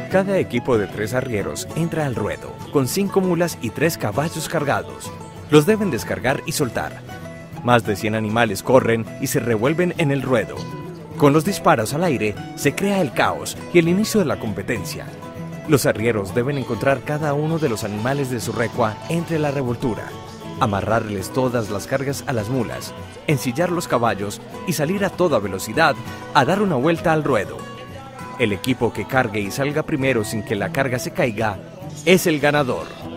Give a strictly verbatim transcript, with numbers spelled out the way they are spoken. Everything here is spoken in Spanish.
Cada equipo de tres arrieros entra al ruedo, con cinco mulas y tres caballos cargados. Los deben descargar y soltar. Más de cien animales corren y se revuelven en el ruedo. Con los disparos al aire, se crea el caos y el inicio de la competencia. Los arrieros deben encontrar cada uno de los animales de su recua entre la revoltura, amarrarles todas las cargas a las mulas, ensillar los caballos y salir a toda velocidad a dar una vuelta al ruedo. El equipo que cargue y salga primero sin que la carga se caiga es el ganador.